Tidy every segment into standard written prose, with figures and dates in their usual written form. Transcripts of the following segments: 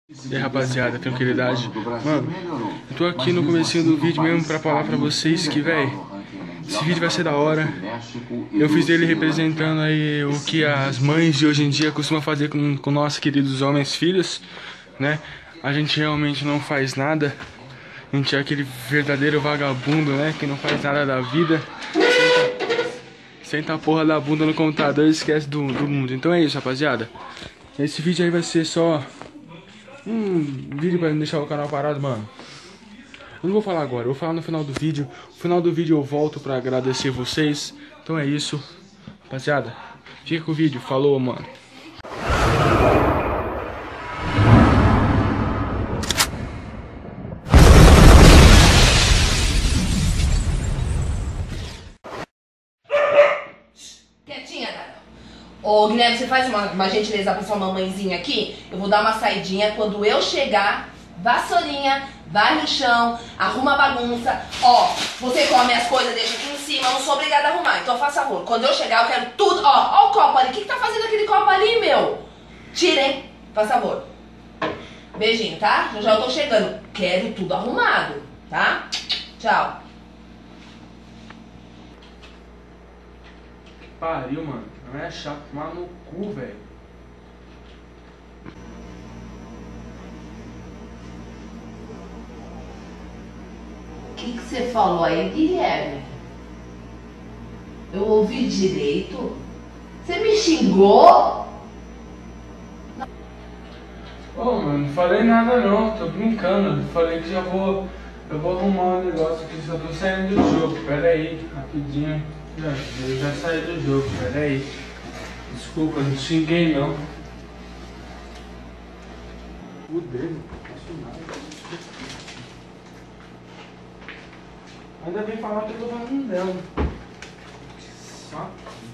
E aí, rapaziada, tranquilidade. Mano, eu tô aqui no comecinho do vídeo mesmo pra falar pra vocês que, velho, esse vídeo vai ser da hora. Eu fiz ele representando aí o que as mães de hoje em dia costumam fazer com nossos queridos homens filhos, né? A gente realmente não faz nada. A gente é aquele verdadeiro vagabundo, né? Que não faz nada da vida. Senta a porra da bunda no computador e esquece do mundo. Então é isso, rapaziada. Esse vídeo aí vai ser só vídeo pra não deixar o canal parado, mano. Eu não vou falar agora, eu vou falar no final do vídeo. No final do vídeo eu volto pra agradecer vocês. Então é isso, rapaziada. Fica com o vídeo, falou, mano. Quietinha, cara. Ô, Guilherme, você faz uma gentileza pra sua mamãezinha aqui? Eu vou dar uma saidinha. Quando eu chegar, vassourinha, varre o chão, arruma a bagunça. Ó, você come as coisas, deixa aqui em cima. Eu não sou obrigada a arrumar, então faça favor. Quando eu chegar, eu quero tudo. Ó o copo ali. O que tá fazendo aquele copo ali, meu? Tira, hein? Faz favor. Beijinho, tá? Já eu tô chegando. Quero tudo arrumado, tá? Tchau. Pariu, mano. Não é chato, tomar no cu, velho. O que você falou aí, Guilherme? Eu ouvi direito? Você me xingou? Ô, mano, não falei nada não, tô brincando. Falei que eu vou arrumar um negócio aqui, só tô saindo do jogo. Pera aí, rapidinho. Eu já saí do jogo, pera aí. Desculpa, não xinguei não. O dedo, não faço nada. Ainda bem falar que eu tô falando dela. Que saco.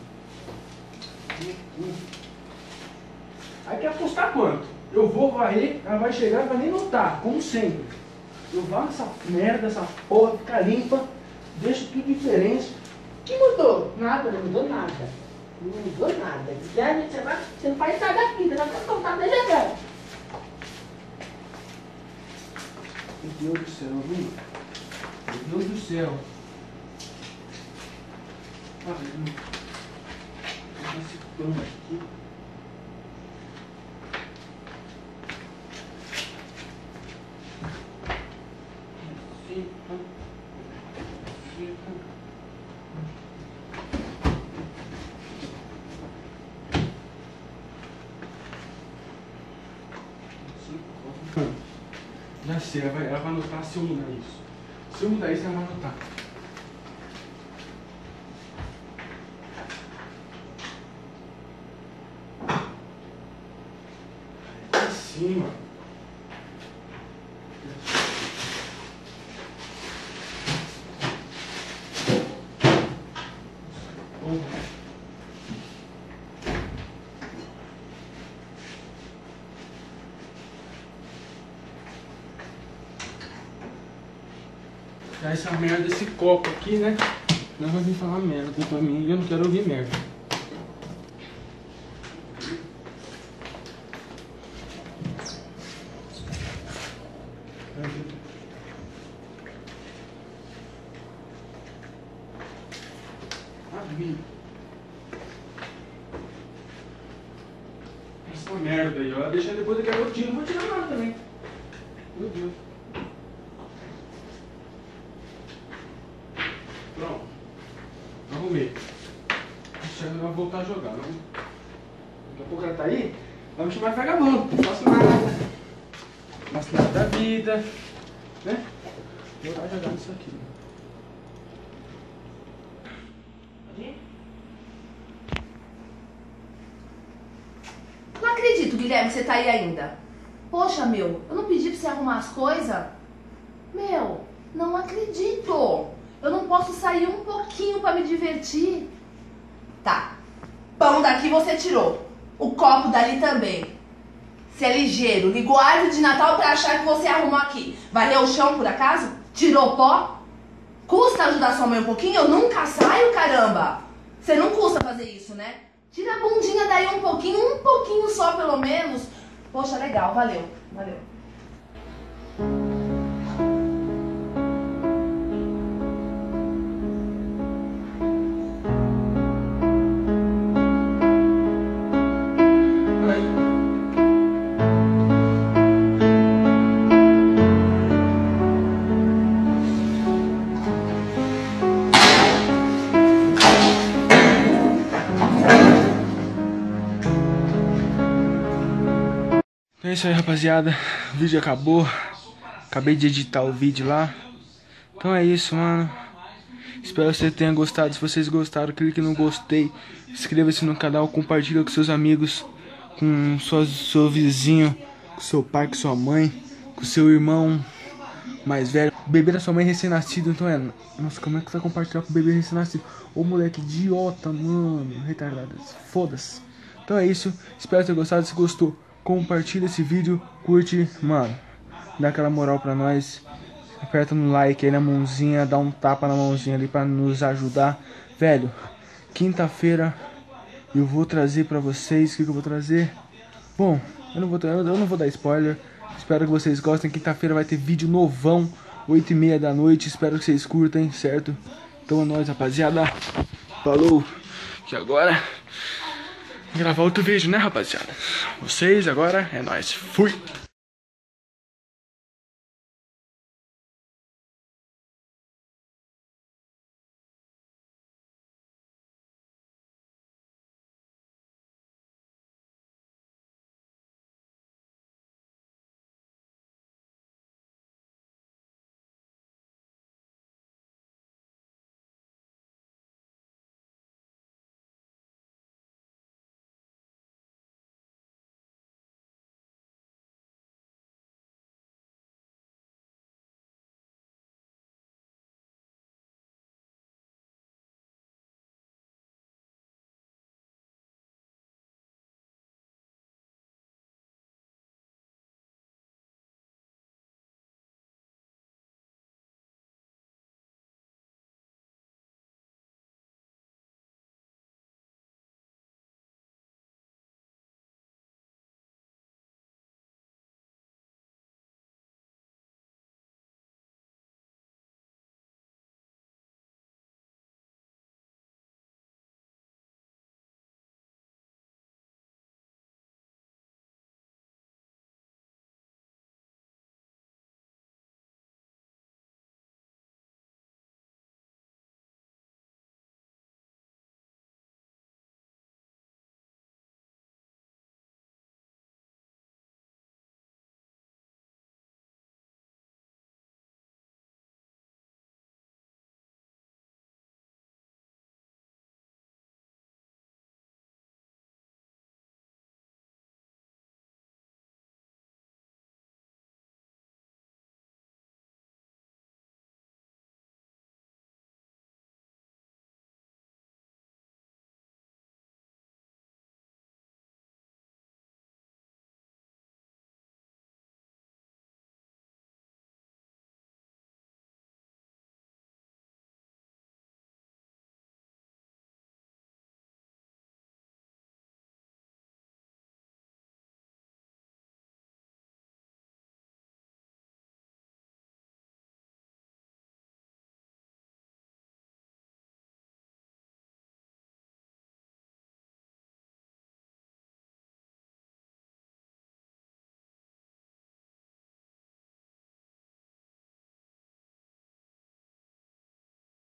Aí quer apostar quanto? Eu vou varrer, ela vai chegar e vai nem notar, como sempre. Eu varro essa merda, essa porra, fica limpa, deixo tudo diferente. O que mudou? Nada, não mudou nada. Não mudou nada. Guilherme, você não faz nada aqui, você não vai contar desde agora. Meu Deus do céu, viu? Meu Deus do céu. Olha, esse pano aqui. Já sei, ela vai notar se eu mudar isso. Se eu mudar isso, ela vai notar. Aqui em cima. Essa merda desse copo aqui, né? Não vai vir falar merda pra mim, eu não quero ouvir merda. Essa merda aí, ó. Deixa depois daqui a pouco eu tiro. Não vou tirar nada também. Meu Deus. Pronto. Arrumei. Deixa ela voltar a jogar, não? Daqui a pouco ela tá aí, vai me chamar de vagabundo. Não faço nada. Não faço nada da vida. Né? Vou voltar a jogar nisso aqui. Não acredito, Guilherme, que você tá aí ainda. Poxa, meu, eu não pedi pra você arrumar as coisas? Meu, não acredito. Eu não posso sair um pouquinho pra me divertir. Tá. Pão daqui você tirou. O copo dali também. Você é ligeiro. Ligou a árvore de Natal pra achar que você arrumou aqui. Varreu o chão, por acaso? Tirou pó? Custa ajudar sua mãe um pouquinho? Eu nunca saio, caramba. Você não custa fazer isso, né? Tira a bundinha daí um pouquinho só pelo menos. Poxa, legal, valeu, valeu. Então é isso aí, rapaziada. O vídeo acabou. Acabei de editar o vídeo lá. Então é isso, mano. Espero que você tenha gostado. Se vocês gostaram, clique no gostei. Inscreva-se no canal, compartilha com seus amigos, com seu vizinho, com seu pai, com sua mãe, com seu irmão mais velho. O bebê da sua mãe recém-nascido, então é... Nossa, como é que você vai compartilhar com o bebê recém-nascido? Ô moleque idiota, mano. Retardado. Foda-se. Então é isso. Espero que tenha gostado. Se gostou, compartilha esse vídeo, curte, mano, dá aquela moral pra nós, aperta no like aí na mãozinha, dá um tapa na mãozinha ali pra nos ajudar, velho. Quinta-feira eu vou trazer pra vocês, o que eu vou trazer? Bom, eu não vou dar spoiler, espero que vocês gostem. Quinta-feira vai ter vídeo novão, 8h30 da noite, espero que vocês curtem, certo? Então é nóis, rapaziada, falou, que agora... gravar outro vídeo, né, rapaziada? Vocês agora é nóis. Fui!